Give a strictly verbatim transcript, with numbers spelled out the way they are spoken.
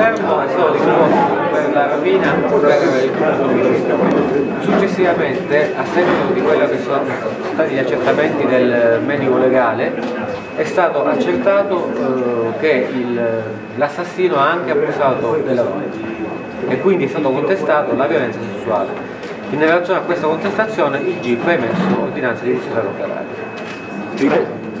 fermo è stato disposto per la rapina per il turno. Successivamente, a seguito di quello che sono stati gli accertamenti del medico legale, è stato accertato eh, che l'assassino ha anche abusato della donna e quindi è stato contestato la violenza sessuale. In relazione a questa contestazione il G I P ha emesso ordinanza di custodia cautelare.